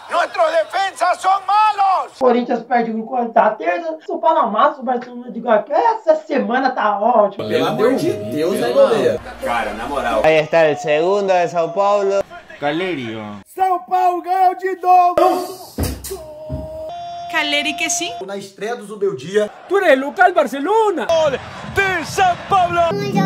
¡Nuestros defensas son malos! Corinthians perde um contra a terça, São Paulo amassa o Barcelona de Guaqué. Essa semana tá ótima. Pelo amor de Deus, né, goleiro? Cara, na moral. Ahí está el segundo de Sao Paulo. Caleri, São Paulo ganhou de novo! Caleri que sim. Na estreia do Zubeldia. Tu eres local Barcelona! De São Paulo!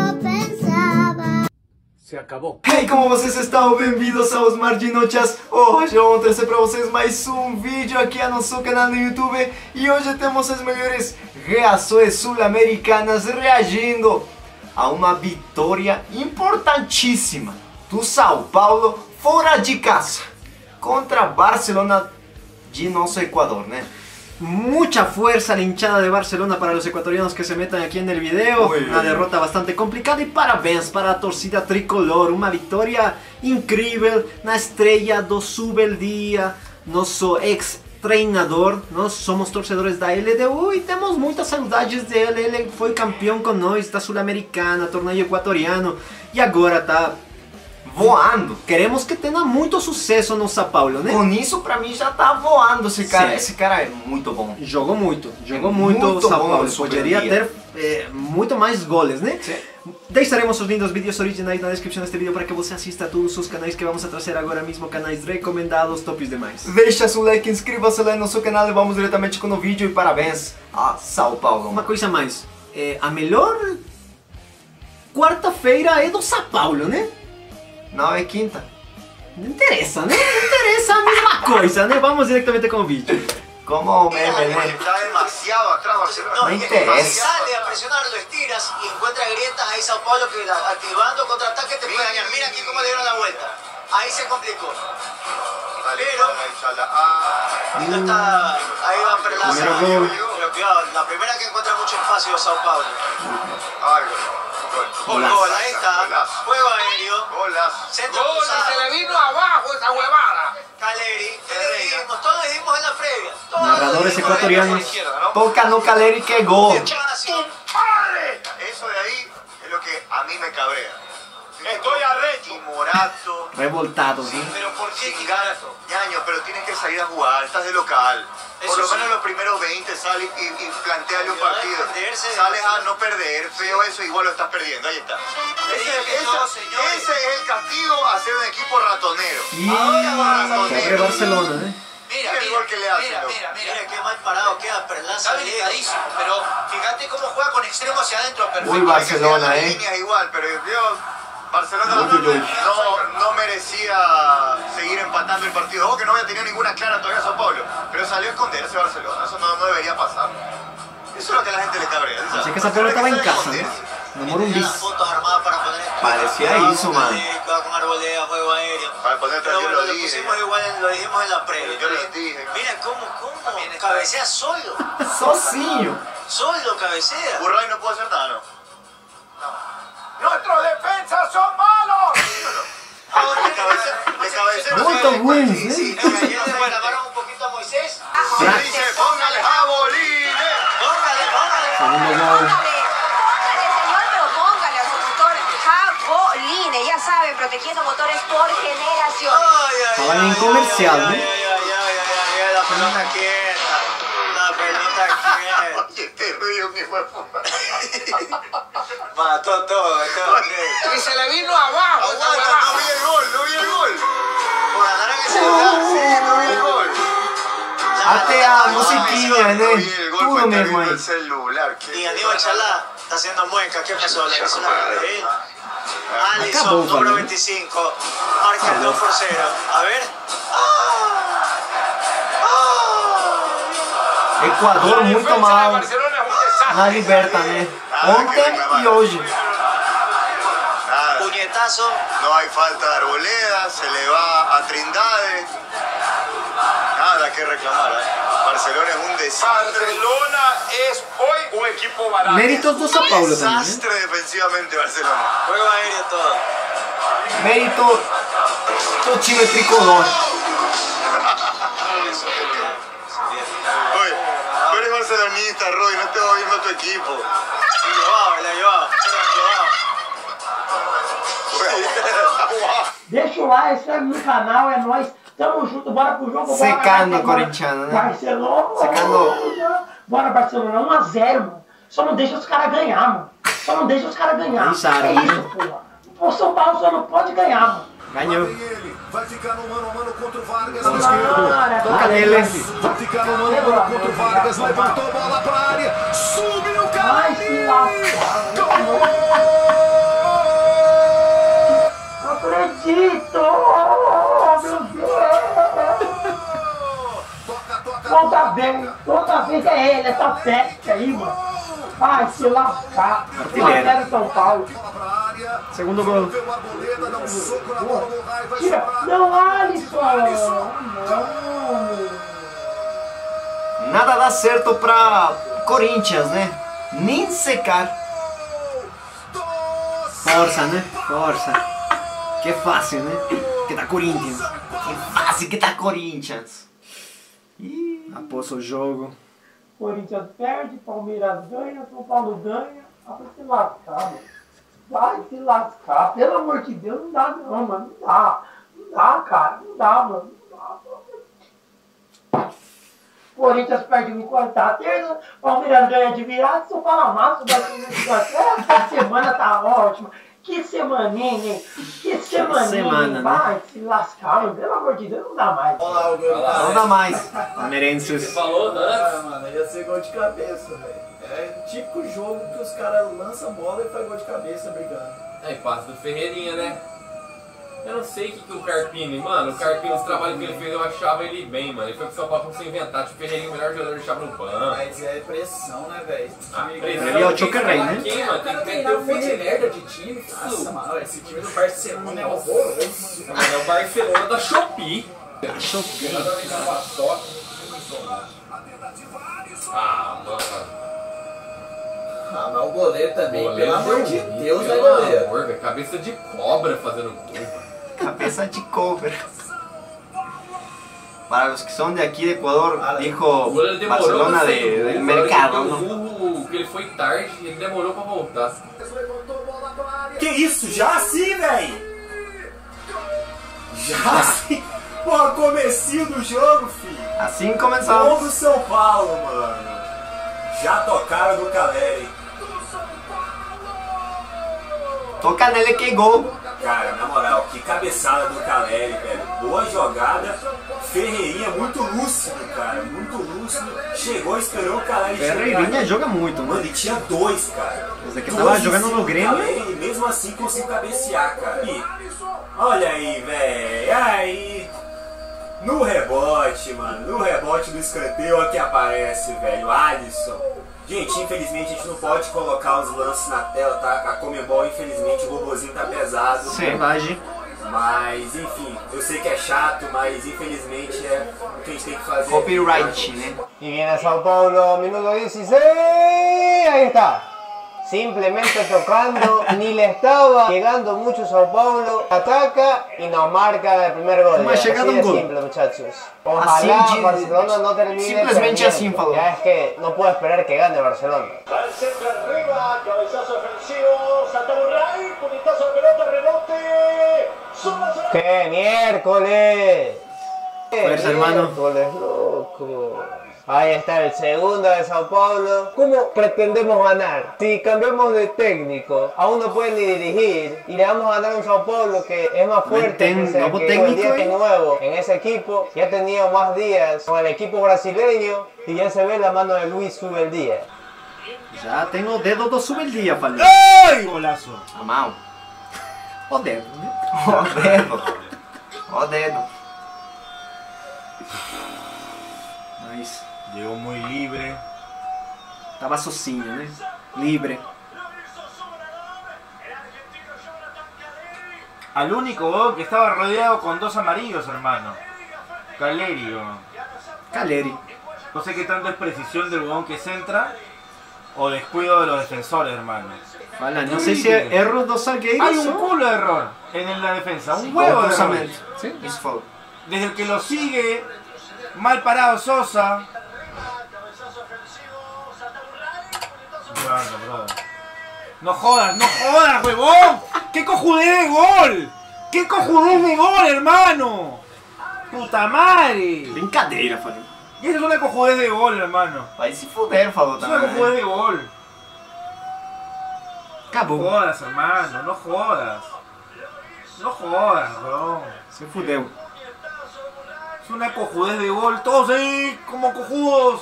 Se acabou. Hey, como vocês estão? Bem-vindos aos Marginochas. Hoje eu vou trazer para vocês mais um vídeo aqui no nosso canal do YouTube. E hoje temos as melhores reações sul-americanas reagindo a uma vitória importantíssima do São Paulo fora de casa contra Barcelona de nosso Ecuador, né? Mucha fuerza la hinchada de Barcelona para los ecuatorianos que se metan aquí en el video. Una derrota bastante complicada y parabéns para a torcida tricolor. Uma vitória incrível na estreia do Zubeldia, nosso ex-treinador. Nós somos torcedores da LDU e temos muitas saudades dele. Ele foi campeão com nós da Sul-Americana, torneio equatoriano e agora tá voando. Queremos que tenha muito sucesso no São Paulo, né? Com isso, pra mim, já tá voando esse cara. Sim. Esse cara é muito bom. Jogou muito o São Paulo. Poderia ter muito mais goles, né? Sim. Deixaremos os lindos vídeos originais na descrição deste vídeo para que você assista a todos os canais que vamos a trazer agora mesmo, canais recomendados, tops demais. Deixa seu like, inscreva-se lá no nosso canal e vamos diretamente com o vídeo e parabéns a São Paulo. Uma coisa mais, a melhor quarta-feira é do São Paulo, né? Não, é quinta. Não interessa, né? Não interessa a mesma coisa, né? Vamos diretamente com o vídeo. Como meme, né? Está demasiado atrás Barcelona. No interesa. Sale a presionar, lo estiras y encuentra grietas ahí Sao Paulo que activando contraataque te puede dañar. Mira aquí cómo le dieron la vuelta. Ahí se complicó. Pero no está, ahí va Perlaza. Pero cuidado, la primera que encuentra mucho espacio Sao Paulo. Gol, ahí está. Juego aéreo. Centro cruzado. Se le vino abajo esa huevada. Caleri, todos le dimos en la previa. Narradores ecuatorianos. Toca no Caleri que gol. Eso de ahí es lo que a mí me cabrea. Estoy arrecho. Y Morato. Revoltado, Sí, pero ¿por qué? Ñaño, pero tienes que salir a jugar, estás de local. Por lo menos los primeros 20 sales y planteale un partido. Sales a no perder, feo eso, igual lo estás perdiendo, ahí está. Ese es el castigo a ser un equipo ratonero. Pobre Barcelona, ¿eh? Mira el gol que le hace. Mira qué mal parado queda Perlaza. Está delicadísimo, pero fíjate cómo juega con extremo hacia adentro. Uy, Barcelona, Líneas igual, pero Dios, Barcelona no merecía seguir empatando el partido. Ojo que no había tenido ninguna clara todavía Sao Paulo, pero salió a esconderse Barcelona. Eso no debería pasar. Eso es lo que a la gente le cabrea. Así que Sao Paulo estaba en casa, ¿no? No Morumbis. Fotos armadas para poner parecía eso, man. Con arboleda, juego aéreo. Para poner pero bueno, lo pusimos igual, lo dijimos en la previa. Yo lo dije. Mira cómo cabecea solo. Sozinho. Solo cabecea. Burray no puede hacer nada, ¿no? ¡Nuestros defensas son malos! De cabecea. Muy buenos, ¿eh? Sí, ayer le reclamaron un poquito a Moisés. Dice, póngale jabolines. Segundo gol. Jabolines, ya saben, protegiendo motores por generación. Estaban en comercial, ¿no? La pelota quieta. La pelota quieta. Oye, te río, mi huevo. Mató todo. Y se le vino abajo. No vi el gol. Por andar en el celular, sí, no vi el gol. Até a musiquinha, né? Tudo mesmo aí. Y Aníbal Chalá está haciendo mueca. ¿Qué pasó? Le hizo una Alisson, número 25. Marca el 2-0. A ver. Equador muito mal na Liberta, né? Ontem e hoje. Puñetazo. No hay falta de Arboleda. Se le va a Trindade. Nada que reclamar, ¿eh? Barcelona es un desastre. Barcelona es hoy un equipo barato. Méritos do São Paulo também, né? Desastre defensivamente Barcelona. Juego aéreo todo. Mérito do time tricolor. Oye, tú eres barcelonista, Roy, no te va viendo tu equipo. Le ha llevado. Deixa o like, se inscreve no canal, é nóis. Tamo junto, bora pro jogo. Secando o corintiano, né? Barcelona. Secando. Bora, Barcelona, 1 a 0, mano. Só não deixa os caras ganhar, mano. Só não deixa os caras ganhar. Deixaram, é isso, porra. O São Paulo só não pode ganhar, mano. Ganhou. Vai ficar no mano a mano contra o Vargas. Toca nele. Vai ficar no mano a mano contra o Vargas. Levantou a bola pra área. Subiu o cara. Vai se lascar. Não acredito. Meu Deus. Toda vez é ele, essa peste aí, mano. Vai se lascar. 1 a 0 São Paulo. Segundo gol. Tira. Não, Alisson. Não. Nada dá certo pra Corinthians, né? Nem secar. Força, né? Força. Que fácil, né? Que tá Corinthians. Que fácil que tá Corinthians. Após o jogo. Corinthians perde, Palmeiras ganha, São Paulo ganha. Vai se lascar, mano. Vai se lascar. Pelo amor de Deus, não dá não, mano. Não dá. Não dá, cara. Não dá, mano. Não dá. Corinthians perde no quarta terça, Palmeiras ganha de virada, São Paulo amassa, o Brasil. Essa semana tá ótima. Que semaninha, hein? Que semaninha. Vai se lascar, mano. Pelo amor de Deus, não dá mais. Não dá mais. Palmeirenses. Você falou, né? Mano, ia ser gol de cabeça, velho. É típico jogo que os caras lançam bola e faz gol de cabeça brigando. É, passe do Ferreirinha, né? Eu não sei o que o Carpini, mano, o Carpini, os trabalhos que ele fez, eu achava ele bem, mano. Ele foi pro São Paulo pra você inventar, tipo, o Ferreirinha, o melhor jogador, deixava no banco. Mas é pressão, né, velho? Ele é o Choker Rei, né? Quem, mano? Tem que meter o de merda de time. Nossa, mano, esse time do Barcelona é horroroso. É o Barcelona da Shopee. Shopee. Ah, mano. Ah, mas o goleiro também, Goleiro pelo amor de Deus, né, pelo goleiro? amor, velho, cabeça de cobra fazendo gol. Cabeça de cobra. Para os que são de aqui de Equador, dijo Barcelona del mercado, ¿no? Que ele foi tarde, ele demorou pra voltar. Que isso? Já assim, velho? Já assim? Pô, comecinho do jogo, filho. Assim Gol começamos. do São Paulo, mano. Já tocaram do Caleri. Toca nele que gol. Cara, na moral, que cabeçada do Caleri, velho. Boa jogada. Ferreirinha muito lúcido, cara. Muito lúcido. Chegou, esperou o Caleri chegar. Ferreirinha joga muito, Mano, né? ele tinha 2, cara. Esse aqui tava jogando no Grêmio. Caleri, e mesmo assim conseguiu cabecear, cara. E olha aí, velho. Aí. No rebote, mano. No rebote do escanteio aqui aparece, velho. Alisson. Gente, infelizmente a gente não pode colocar os lances na tela, tá? A Comebol, infelizmente, o robozinho tá pesado. Selvagem. Mas, enfim, eu sei que é chato, mas infelizmente é o que a gente tem que fazer. Copyright, né? Y viene Sao Paulo, minuto 16. Ahí está. Simplemente tocando, ni le estaba llegando mucho Sao Paulo, ataca y nos marca el primer gol. Uma chegada, así de gol. simple, muchachos. Ojalá Assim, Barcelona no termine simplesmente perdiendo. assim falou. Ya es que no puedo esperar que gane Barcelona. Al centro arriba, cabezazo ofensivo, Santaburray, punitazo de pelota, rebote. ¡Qué miércoles! Fuerza, hermano. Miércoles, loco. Ahí está el segundo de Sao Paulo. ¿Cómo pretendemos ganar? Si cambiamos de técnico, aún no puede ni dirigir y le vamos a ganar a un Sao Paulo que es más fuerte nuevo que técnico, el día que nuevo en ese equipo. Ya ha tenido más días con el equipo brasileño y ya se ve la mano de Luis Subeldía. Já tem o dedo do Subeldía, falei. ¡Ay, golazo! A mão. O dedo, né? O dedo. O dedo. Mas Llegó muy libre. tava sozinho, né? Libre. Al único gol que estaba rodeado con 2 amarillos, hermano. Caleri. Caleri. No sé qué tanto es precisión del huevón que centra o descuido de los defensores, hermano. Fala, não sei se é erro dos zagueiros. Hay un culo de error en la defensa, un huevo de error. cruzamento. Sim, isso falou. Desde el que lo sigue, mal parado Sosa. No jodas, huevón. ¿Qué cojudez de gol? ¿Qué cojudez de gol, hermano? Puta madre. Brincadeira, falei. Y eso es una cojudez de gol, hermano. Vai se fuder, falou Es una também. cojudez de gol. No Acabou. jodas, hermano, no jodas. No jodas, bro. Se fudeu. Es una cojudez de gol. Todos ahí como cojudos.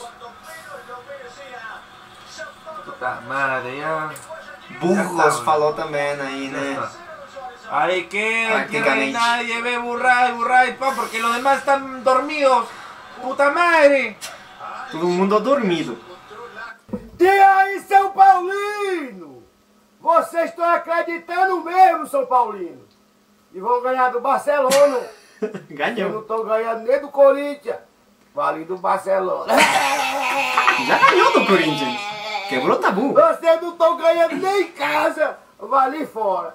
Puta madre, ya. Burros falou também aí, Ya né? está. Ahí queda, tierra y Prácticamente. nadie ve burray, pa, porque los demás están dormidos. Puta madre. Todo mundo dormido. E aí, São Paulino? Vocês estão acreditando mesmo, São Paulino? E vão ganhar do Barcelona. Eu não Ganhou. tô ganhando nem do Corinthians. Vale do Barcelona. Já ganhou do Corinthians. Quebrou o tabu. Vocês não estão ganhando nem em casa. Vale fora.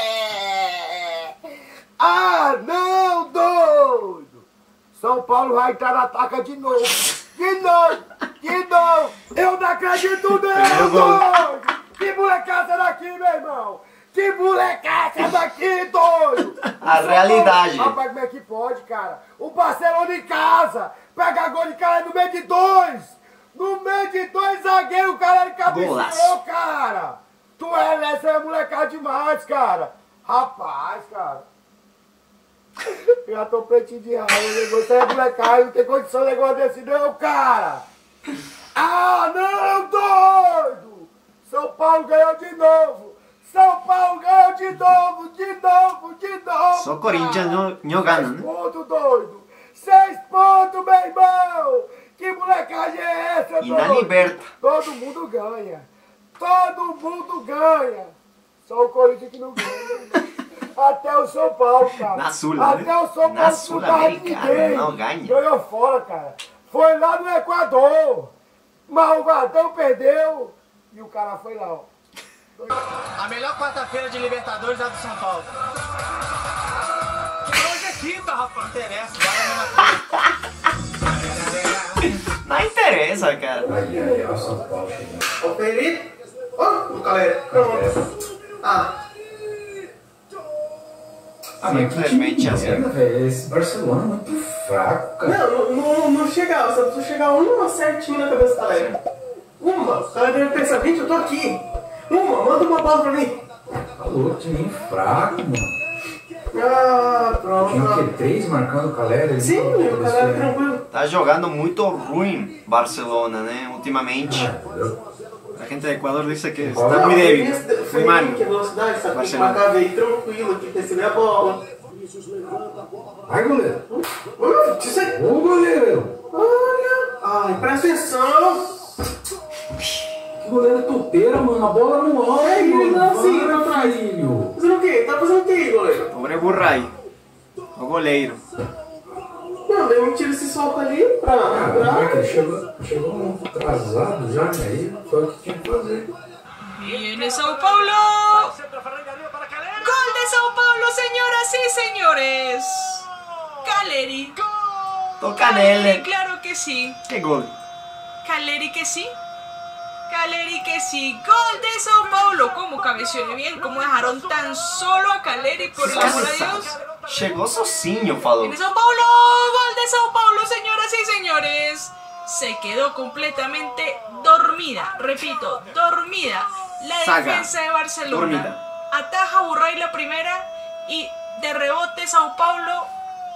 Ah, não, doido. São Paulo vai entrar na taca de novo. De novo. Eu não acredito não, doido. Que molecada daqui, meu irmão. Que molecada daqui, doido. A realidade. Rapaz, como é que pode, cara? O Barcelona em casa. Pega gol de cara no meio de dois. No meio de dois zagueiros, o cara cabeceou, Golaço. cara. Tu essa é molecada demais, cara. Rapaz, cara. Já tô pretinho de raiva, você é molecada, não tem condição de negócio desse não, cara. Ah, não, doido. São Paulo ganhou de novo. São Paulo ganhou de novo. Só Corinthians não ganha, né? 6 pontos, doido. 6 pontos, meu irmão. Que molecagem é essa, E doido? na Liberta. Todo mundo ganha. Todo mundo ganha. Só o Corinthians que não ganha. Até o São Paulo, cara. Na Sula, Até né? o São Na Paulo Sul-Americana, ninguém. não ganha. Ganhou fora, cara. Foi lá no Equador. Mas o Vadão perdeu. E o cara foi lá, ó. A melhor quarta-feira de Libertadores é a do São Paulo. Hoje é quinta, rapaz. Não interessa, vai a mesma coisa. Não interessa, cara. Aí, ó, São Paulo chegando. Ô, Felipe. Ô, o galera. Pronto. Ah. Simplesmente assim. Velho, esse Barcelona é muito fraco, cara. Não chegava, só precisa chegar uma certinho na cabeça da galera. Uma, o cara deve pensar, gente, eu tô aqui. Manda uma bola pra mim. Falou, time fraco, mano. Ah, pronto. Tinha o quê? 3 marcando o Calera? Sim, o cara é tranquilo. Tá jogando muito ruim Barcelona, né? Ultimamente. A gente do Equador diz que está muito débil. Muy mal. velocidade, sabe? Tem que Barcelona. marcar bem tranquilo aqui, receber a bola. Vai, goleiro. Isso aí. Ô, goleiro. Olha. Ai, presta atenção. Que goleiro topeira, mano. A bola não olha. É, ele não assim, Vai, pra trás. filho. Fazendo o quê? Tá fazendo o quê, goleiro? Pobre Burray. O goleiro. Não, deu um tiro esse solto ali pra... Caraca, ele chegou atrasado já, né? Aí foi o que tinha que fazer. Viene Sao Paulo. Gol de Sao Paulo, señoras y señores. Caleri. Toca nele. Claro que sí. Que gol. Caleri que sí. Caleri que sí. Gol de Sao Paulo. Cómo cabeceó de bien. Cómo dejaron tan solo a Caleri, por el amor a Dios. Chegou sozinho, falou. Viene Sao Paulo. Gol de Sao Paulo, señoras y señores. Se quedó completamente dormida. Repito, dormida. La Saga. defensa de Barcelona. Dormida. Ataja Burray la primera y de rebote Sao Paulo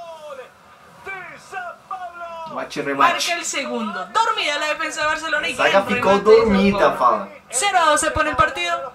Bate marca rebate. el segundo. Dormida la defensa de Barcelona y Saga gran ficou remate de Sao dormida, Paulo. fala. 0-2 se pone el partido.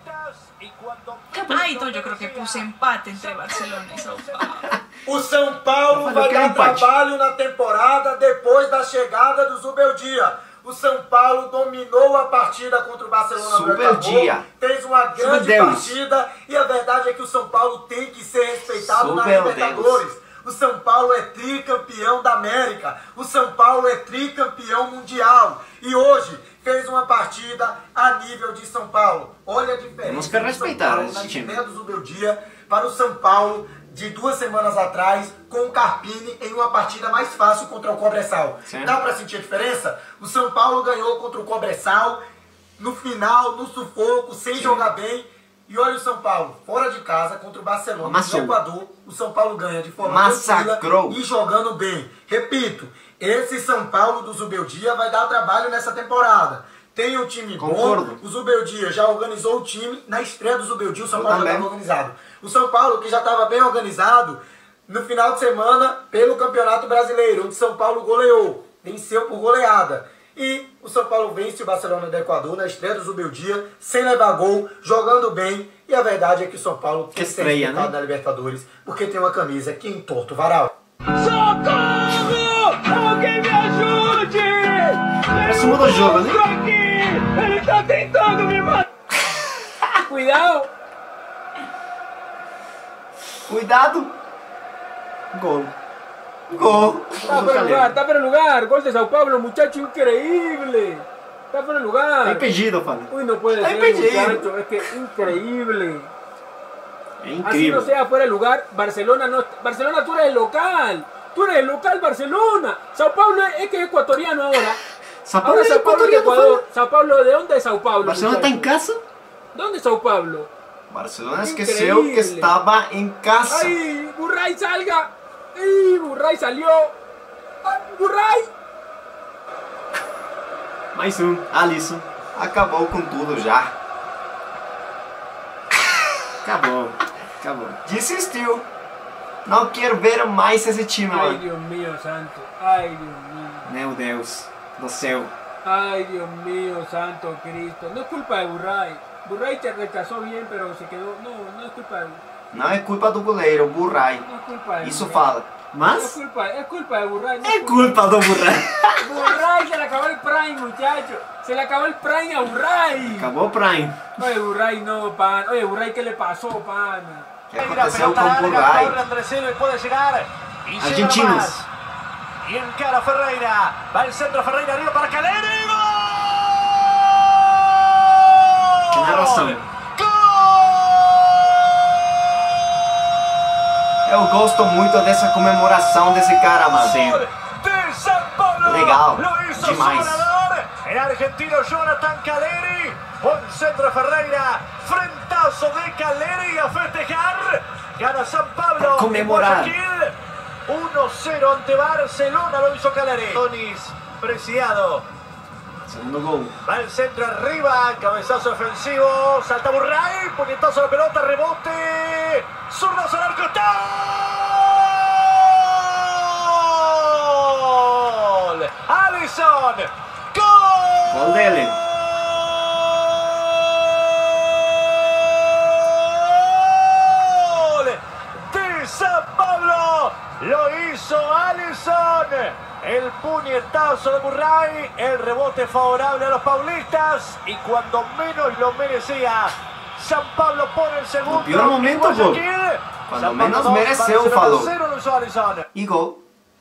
Ay, no, yo creo que puse empate entre Barcelona y Sao Paulo. O São Paulo Mas eu vai quero dar empate. trabalho na temporada depois da chegada do Zubeldia. O São Paulo dominou a partida contra o Barcelona no Zubeldia. Acabou, fez uma grande Subdeus. partida e a verdade é que o São Paulo tem que ser respeitado na Subdeus. Libertadores. O São Paulo é tricampeão da América. O São Paulo é tricampeão mundial. E hoje fez uma partida a nível de São Paulo. Olha a diferença Temos que do respeitar São Paulo esse na time. estreia do Zubeldia para o São Paulo de 2 semanas atrás com o Carpini em uma partida mais fácil contra o Cobressal. Sim. Dá pra sentir a diferença? O São Paulo ganhou contra o Cobressal no final, no sufoco, sem jogar bem. E olha o São Paulo, fora de casa, contra o Barcelona, Amassou. no Equador, o São Paulo ganha de forma Massacrou. tranquila e jogando bem. Repito, esse São Paulo do Zubeldia vai dar trabalho nessa temporada. Tem um time Concordo. bom, o Zubeldia já organizou o time, na estreia do Zubeldia o São Eu Paulo já também. estava organizado. O São Paulo, que já estava bem organizado, no final de semana, pelo Campeonato Brasileiro, onde São Paulo goleou, venceu por goleada. E o São Paulo vence o Barcelona do Equador na estreia do Zubeldia, sem levar gol, jogando bem. E a verdade é que o São Paulo tem que ser estreia, respeitado né? na Libertadores, porque tem uma camisa que entorta o varal. Socorro! Alguém me ajude! Resumo do jogo, né? Aqui! Ele tá tentando me matar! Cuidado! Cuidado. Gol. Gol. Está fuera de lugar, está fuera de lugar. Gol de Sao Paulo, muchacho, increíble. Está fuera de lugar. Tá impedido, Fábio. Uy, no puede Está ser, impedido. muchacho. Es que increíble. É Así incrível. no sea fuera de lugar, Barcelona no. Barcelona, tú eres el local. Tú eres el local, Barcelona. Sao Paulo es que es ecuatoriano ahora. Sao Paulo Ahora é Sao Paulo es de equatoriano, Ecuador. Fábio. Sao Paulo, ¿de dónde es Sao Paulo? Barcelona está muchacho? em casa? ¿Dónde es Sao Paulo? Barcelona esqueceu que estava em casa. ¡Ay! ¡Burray salga! ¡Ay! ¡Burray salió! ¡Ay, Burray! Mais um. Alisson. Acabou com tudo já. Acabou. Acabou. Desistiu. Não quero ver mais esse time, ¡Ay, mano. Dios mío, santo! ¡Ay, Dios mío! Meu Deus do céu. ¡Ay, Dios mío, santo Cristo! No es culpa de Burray. Burray te rechazó bien, pero se quedó... No, no es culpa de... Não é culpa do goleiro, Burray. No es culpa de Isso Burray. fala. Mas Es culpa de Burray. No é culpa do Burray. Burray, se le acabó el prime, muchacho. Se le acabó el prime a Burray. Acabou o Prime. Oye, Burray no, pan. Oye, Burray, ¿qué le pasó, pana? O que aconteceu com o Burray? puede llegar. Y llega Argentinos. nomás. Y encara Ferreira. Va el centro Ferreira arriba para Caleri. Que narração. Eu gosto muito dessa comemoração desse cara, mano. De Sao Paulo. Legal. Lo hizo Demais. su ganador. El argentino Jonathan Caleri. Buen centro Ferreira. Frentazo de Caleri a festejar. Gana San Pablo. Para comemorar. en Guayaquil. 1-0 ante Barcelona. Lo hizo Caleri. Tonis Preciado. Segundo gol. Va el centro arriba, cabezazo ofensivo, salta Burray, puñetazo a la pelota, rebote, zurdazo al arco, ¡gol! Alisson, ¡gol! Gol dele. De Sao Paulo, lo hizo Alisson. El puñetazo de Burray, el rebote favorable a los paulistas y cuando menos lo merecía, San Pablo pone el segundo. No pior momento, en Guayaquil. Cuando San Pablo menos 2, mereceu, Barcelona falou. 0, lo hizo Alisson. E gol.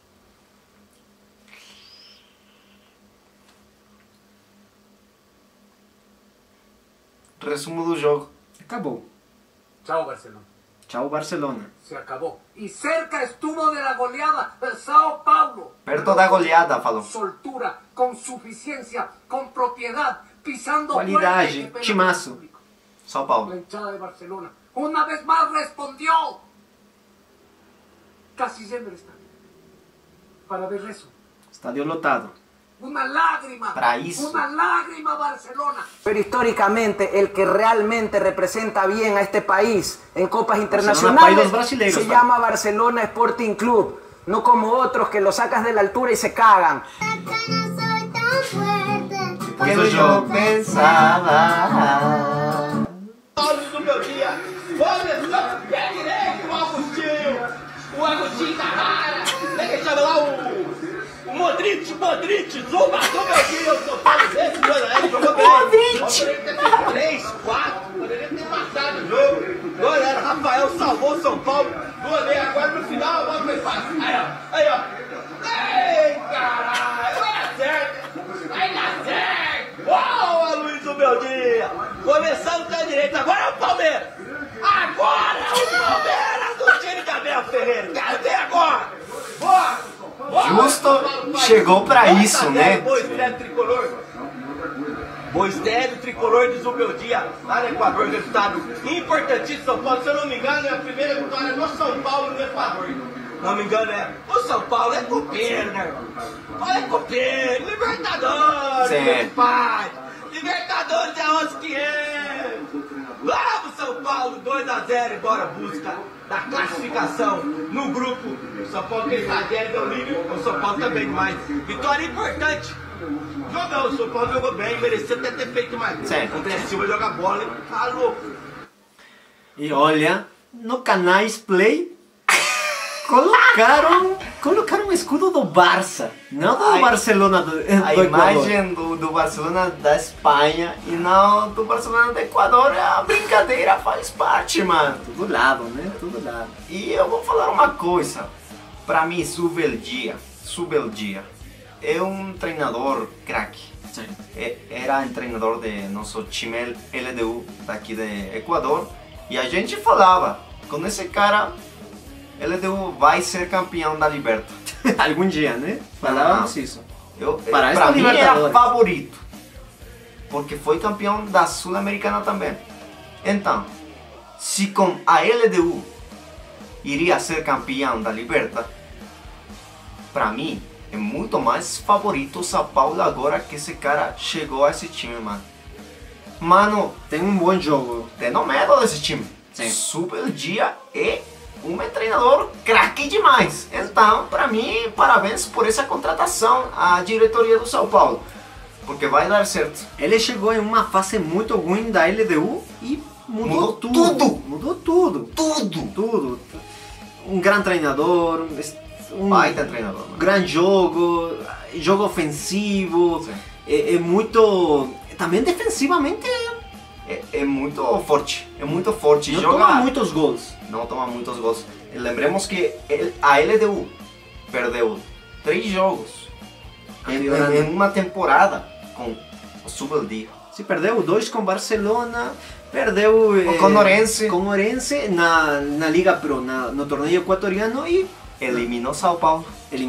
Resumo do jogo. Acabou. Chao, Barcelona. Tchau, Barcelona. Se acabó. Y cerca estuvo de la goleada del Sao Paulo. Perto da goleada, falou. Soltura, con suficiencia, con propiedad, pisando Qualidade, fuerte, pero timaço. São la Paulo. hinchada de Barcelona una vez más respondió. Casi lleno el estadio para ver eso. Estádio lotado. Una lágrima. Para isso. Una lágrima, Barcelona. Pero históricamente el que realmente representa bien a este país en copas país internacionales dos brasileiros, se ¿vale? llama Barcelona Sporting Club, no como otros que lo sacas de la altura y se cagan. Depois do jogo pensava. Olhos do meu dia. Olha só, pé direito, o Agostinho. O Agostinho da Rara. Deixa lá o Modric, zumba do meu dia. Eu tô falando desse, ele jogou bem. Modric. Poderia ter feito 3, 4, poderia ter matado o jogo. Goleiro, Rafael salvou o São Paulo. Goleiro, agora no final a bola foi fácil. Aí, ó. Ei, caralho, vai dar certo. Vai dar certo. Boa, Luiz do meu dia. Começando com a direita, agora é o Palmeiras. Agora é o Palmeiras do time de Abel Ferreira. Cadê agora? Boa. Justo chegou pra isso, né? Depois, tricolor. Boistério, tricolor de Zubeldia, lá no Equador, resultado importantíssimo. São Paulo, se eu não me engano, é a primeira vitória no São Paulo no Equador. Não me engano, o São Paulo é copeiro, né, irmão? Paulo é copeiro, Libertadores, meu pai. Libertadores é 11.500. Vamos, São Paulo, 2-0, embora busca da classificação no grupo. O São Paulo fez a 0, deu líder, o São Paulo também demais. Vitória importante. Jogou, o São Paulo jogou bem, merecia até ter feito mais. Certo. O André Silva joga bola, tá louco. E olha, no Canais Play colocaram o escudo do Barça, não do Barcelona do A imagem do Barcelona da Espanha e não do Barcelona do Equador. A brincadeira faz parte, mano. Tudo lado, né? Tudo lado. E eu vou falar uma coisa. Pra mim, Zubeldia é um treinador craque. Era treinador de nosso time LDU daqui de Equador. E a gente falava, com esse cara, LDU vai ser campeão da Liberta. Algum dia, né? Falávamos isso. Pra mim era favorito. Porque foi campeão da Sul-Americana também. Então, se com a LDU iria ser campeão da Liberta, pra mim é muito mais favorito o São Paulo agora que esse cara chegou a esse time, mano. Mano, tem um bom jogo. Tenho medo desse time. Zubeldia é um treinador craque demais. Então, pra mim, parabéns por essa contratação à diretoria do São Paulo. Porque vai dar certo. Ele chegou em uma fase muito ruim da LDU e mudou tudo. Mudou tudo. Um grande treinador, baita treinador, mano. Grande jogo ofensivo, é muito... Também defensivamente é muito forte. É muito forte. Não toma muitos gols. Não toma muitos gols. E lembremos que a LDU perdeu 3 jogos em uma temporada com o Zubeldia. Se perdeu 2 com Barcelona, perdeu com Orense na Liga Pro, no torneio equatoriano e eliminou São Paulo.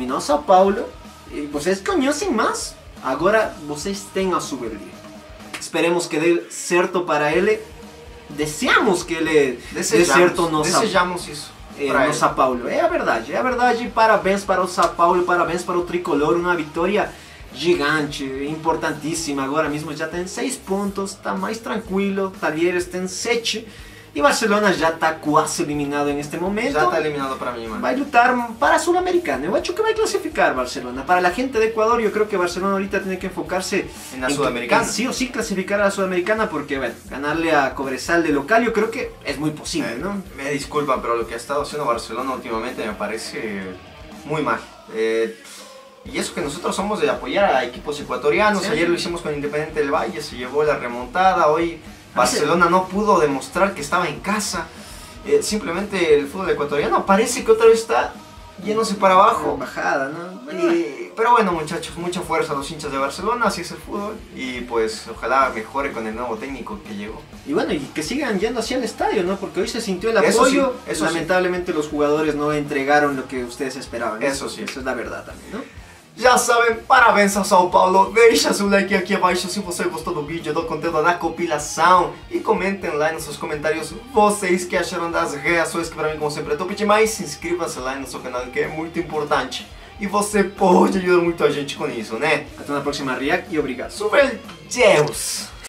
E vocês conhecem mais. Agora vocês têm a Zubeldia. Esperemos que dê certo para ele. Desejamos que ele dê certo no Desejamos isso no São Paulo. É a verdade. Parabéns para o São Paulo, parabéns para o Tricolor. Uma vitória gigante, importantíssima. Agora mesmo já tem 6 pontos, está mais tranquilo. Talleres tem 7. E Barcelona já está quase eliminado neste momento. Já está eliminado para mim, mano. Vai lutar para a Sul-Americana. Eu acho que vai clasificar Barcelona. Para a gente de Ecuador, eu creo que Barcelona ahorita tiene que enfocarse en la Sudamericana. Sí o sí clasificar a la Sudamericana porque, bueno, ganarle a Cobresal de local yo creo que es muy posible, ¿no? Me disculpan, pero lo que ha estado haciendo Barcelona últimamente me parece muy mal. Y eso que nosotros somos de apoyar a equipos ecuatorianos. Ayer lo hicimos con Independiente del Valle, se llevó la remontada. Hoy Barcelona no pudo demostrar que estaba en casa. Simplemente el fútbol ecuatoriano parece que otra vez está yéndose para abajo. Bajada, ¿no? Pero bueno, muchachos, mucha fuerza a los hinchas de Barcelona, así es el fútbol. Y pues ojalá mejore con el nuevo técnico que llegó. Y bueno, y que sigan yendo hacia el estadio, ¿no? Porque hoy se sintió el apoyo. Eso lamentablemente los jugadores no entregaron lo que ustedes esperaban. Eso sí. Eso es la verdad también, ¿no? Já sabem, parabéns ao São Paulo, deixa seu like aqui abaixo se você gostou do vídeo, do conteúdo da compilação e comentem lá nos seus comentários vocês que acharam das reações que pra mim como sempre é top demais. Inscreva-se lá no seu canal que é muito importante e você pode ajudar muito a gente com isso, né? Até na próxima react e obrigado. Zubeldia!